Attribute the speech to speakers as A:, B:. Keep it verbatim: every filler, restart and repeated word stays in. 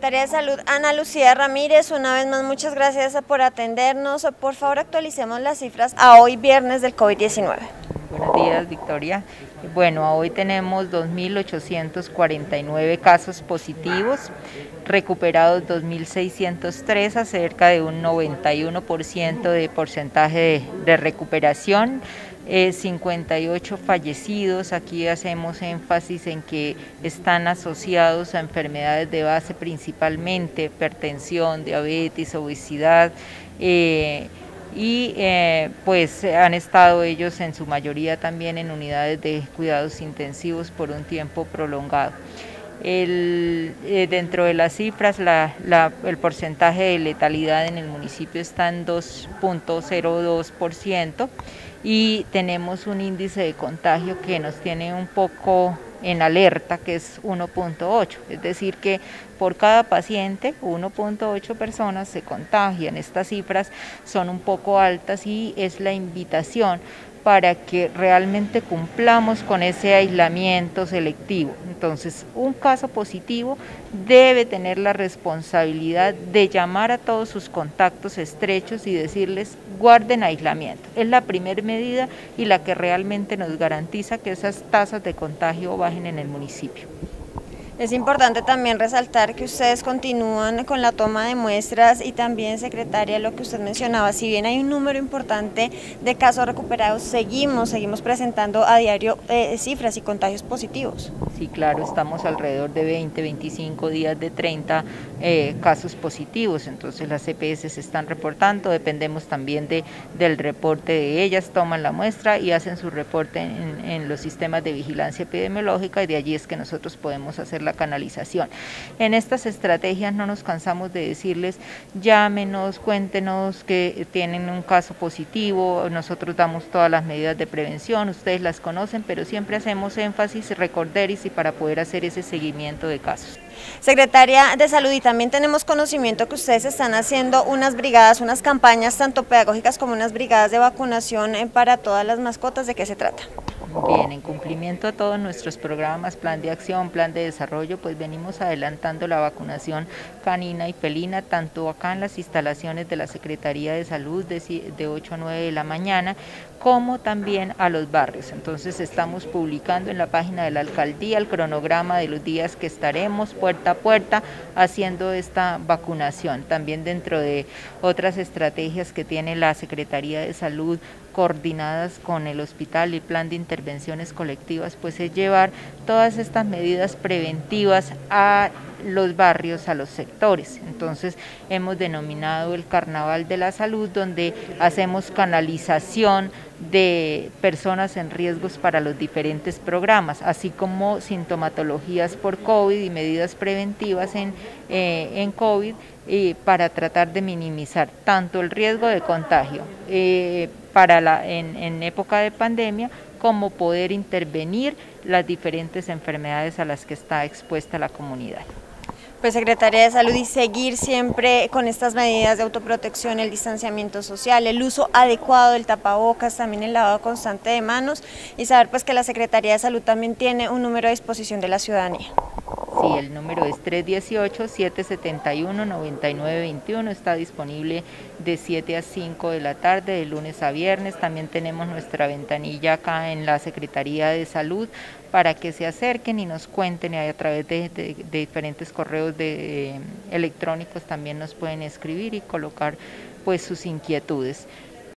A: Secretaria de Salud, Ana Lucía Ramírez, una vez más muchas gracias por atendernos. Por favor, actualicemos las cifras a hoy viernes del COVID diecinueve.
B: Buenos días, Victoria. Bueno, hoy tenemos dos mil ochocientos cuarenta y nueve casos positivos, recuperados dos mil seiscientos tres, a cerca de un noventa y uno por ciento de porcentaje de, de recuperación. Eh, cincuenta y ocho fallecidos. Aquí hacemos énfasis en que están asociados a enfermedades de base, principalmente hipertensión, diabetes, obesidad, eh, y eh, pues han estado ellos en su mayoría también en unidades de cuidados intensivos por un tiempo prolongado. El, eh, dentro de las cifras, la, la, el porcentaje de letalidad en el municipio está en dos punto cero dos por ciento y tenemos un índice de contagio que nos tiene un poco en alerta, que es uno punto ocho, es decir que por cada paciente uno punto ocho personas se contagian. Estas cifras son un poco altas y es la invitación para que realmente cumplamos con ese aislamiento selectivo. Entonces, un caso positivo debe tener la responsabilidad de llamar a todos sus contactos estrechos y decirles guarden aislamiento. Es la primera medida y la que realmente nos garantiza que esas tasas de contagio bajen en el municipio.
A: Es importante también resaltar que ustedes continúan con la toma de muestras y también, secretaria, lo que usted mencionaba, si bien hay un número importante de casos recuperados, seguimos, seguimos presentando a diario eh, cifras y contagios positivos.
B: Sí, claro, estamos alrededor de veinte, veinticinco días de treinta eh, casos positivos, entonces las C P S se están reportando, dependemos también de, del reporte de ellas, toman la muestra y hacen su reporte en, en los sistemas de vigilancia epidemiológica y de allí es que nosotros podemos hacer la canalización. En estas estrategias no nos cansamos de decirles, llámenos, cuéntenos que tienen un caso positivo, nosotros damos todas las medidas de prevención, ustedes las conocen, pero siempre hacemos énfasis, recorderis y para poder hacer ese seguimiento de casos.
A: Secretaria de Salud, y también tenemos conocimiento que ustedes están haciendo unas brigadas, unas campañas tanto pedagógicas como unas brigadas de vacunación para todas las mascotas. ¿De qué se trata?
B: Bien, en cumplimiento a todos nuestros programas, plan de acción, plan de desarrollo, pues venimos adelantando la vacunación canina y felina, tanto acá en las instalaciones de la Secretaría de Salud de, de ocho a nueve de la mañana, como también a los barrios. Entonces estamos publicando en la página de la alcaldía el cronograma de los días que estaremos puerta a puerta haciendo esta vacunación. También dentro de otras estrategias que tiene la Secretaría de Salud coordinadas con el hospital y plan de intervenciones colectivas, pues es llevar todas estas medidas preventivas a los barrios, a los sectores. Entonces hemos denominado el Carnaval de la Salud, donde hacemos canalización de personas en riesgos para los diferentes programas, así como sintomatologías por COVID y medidas preventivas en, eh, en COVID eh, para tratar de minimizar tanto el riesgo de contagio eh, para la, en, en época de pandemia, como poder intervenir las diferentes enfermedades a las que está expuesta la comunidad.
A: Pues, Secretaria de Salud, y seguir siempre con estas medidas de autoprotección, el distanciamiento social, el uso adecuado del tapabocas, también el lavado constante de manos, y saber pues que la Secretaría de Salud también tiene un número a disposición de la ciudadanía.
B: Sí, el número es tres dieciocho, siete setenta y uno, noventa y nueve veintiuno, está disponible de siete a cinco de la tarde, de lunes a viernes. También tenemos nuestra ventanilla acá en la Secretaría de Salud para que se acerquen y nos cuenten, y a través de, de, de diferentes correos de, eh, electrónicos también nos pueden escribir y colocar pues sus inquietudes.